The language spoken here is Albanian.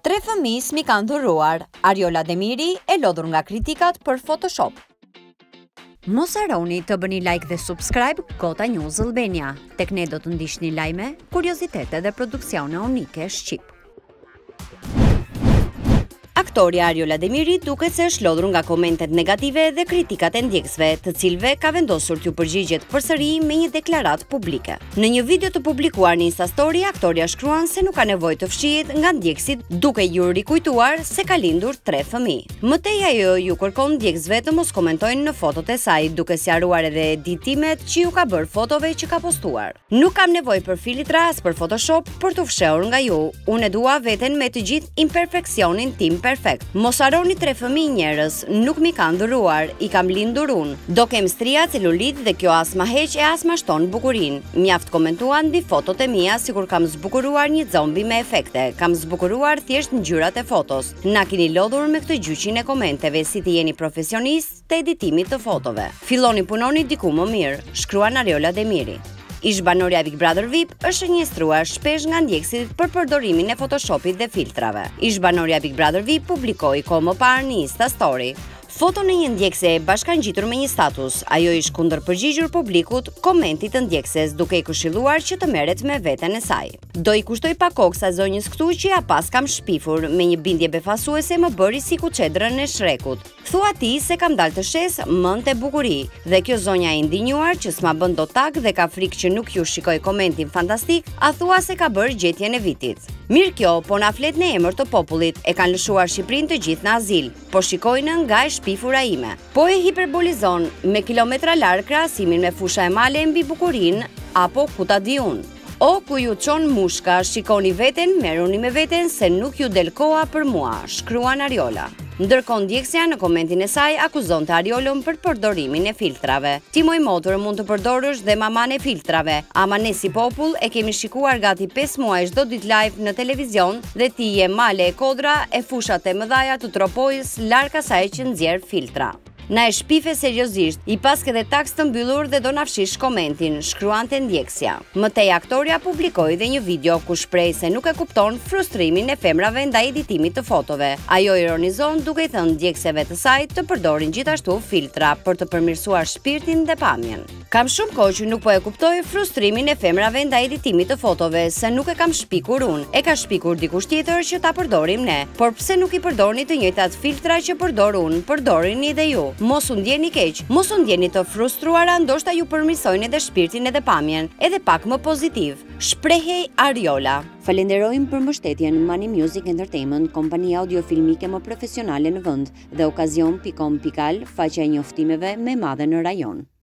Tre fëmijë mi kanë dhuruar, Ariola Demiri e lodhur nga kritikat për Photoshop. Mos harroni të bëni like dhe subscribe Kota News Albania. Tek ne do të ndiqni lajme, kuriozitete dhe produksione unike shqip. Aktori Ariola Demiri duket se është lodhur nga komentet negative dhe kritikat e ndjekësve, të cilëve ka vendosur t'ju përgjigjet përsëri me një deklaratë publike. Në një video të publikuar në Instastory, aktoria shkruan se nuk ka nevojë të fshihet nga ndjekësit, duke ju rikujtuar se ka lindur 3 fëmijë. Mëtej ajo ju kërkon ndjekësve të mos komentojnë në fotot e saj, duke sqaruar edhe editimet që ju ka bërë fotove që ka postuar. Nuk kam nevojë për filtra as për Photoshop për t'u fshehur nga ju. Unë e dua veten me të gjithë imperfeksionin tim perfekt. Mos harroni 3 fëmijë njerëz, nuk mi kanë dhuruar, i kam lindur unë. Do kem stria, celulit dhe kjo as ma heq e as ma shton bukurinë. Mjaft komentuan mbi fotot e mia sikur kam zbukuruar një zombi me efekte. Kam zbukuruar thjesht ngjyrat e fotos. Na keni lodhur me këtë gjyqin e komenteve si të jeni profesionist të editimit të fotove. Filloni punoni diku më mirë, shkruan Ariola Demiri. Ish-banorja Big Brother VIP është shënjestruar shpesh nga ndjekësit për përdorimin e Photoshopit dhe filtrave. Ish-banorja Big Brother VIP publikoi kohë më parë në Instastory foton e një ndjekëse e bashkangjitur me një status. Ajo ish kundërpërgjigjur publikut komentit të ndjekëses, duke i këshilluar që të merret me veten e saj. Do i kushtoj pak kokë sa zonjës këtu që ja pas kam shpifur, me një bindje befasuese më bëri si kuçedrën e Shrekut. Thua ti se kam dalë të shes mend e bukuri, dhe kjo zonja e indinjuar që s'ma bën dot tak dhe ka frikë që nuk ju shikoj komentin fantastik, a thua se ka bërë gjetjen e vitit. Mirë kjo, po na flet në emër të popullit, e kanë lëshuar Shqipërinë të gjithë në azil, po shikojnë nga e shpifura ime. Po e hiperbolizon me kilometra larg krahasimin me fusha e male mbi bukurinë, apo ku ta di unë. O, ku ju çon mushka, shikoni veten, merruni me veten se nuk ju del koha për mua, shkruan Ariola. Ndërkohë ndjekësja në komentin e saj akuzonte Ariolën për përdorimin e filtrave. Ti moj motor mund të përdorësh dhe maman e filtrave, ama ne si popull e kemi shikuar gati 5 muaj çdo ditë live në televizion dhe ti je male e kodra e fushat e mëdhaja të tropojës larg asaj që nxjerr filtra. Na e shpife seriozisht, i paske dhe taks të mbyllur dhe do na fshish komentin, shkruante ndjekësja. Mëtej aktoria publikoi dhe një video ku shpreh se nuk e kupton frustrimin e femrave ndaj editimit të fotove. Ajo ironizon duke i thënë ndjekësve të saj të përdorin gjithashtu filtra për të përmirësuar shpirtin dhe pamjen. Kam shumë kohë që nuk po e kuptoj frustrimin e femrave ndaj editimit të fotove, se nuk e kam shpikur unë, e ka shpikur dikush tjetër që ta përdorim ne. Por pse nuk i përdorni të njëjtat filtra që përdor unë, përdorini dhe ju. Mos u ndjeni keq, mos u ndjeni të frustruara, ndoshta ju përmirësojnë edhe shpirtin edhe pamjen, edhe pak më pozitiv, shprehej Ariola. Falenderojmë për mbështetjen Money Music Entertainment, kompania audiofilmike më profesionale në vend, dhe Okazion.com.al, faqja e njoftimeve më e madhe në rajon.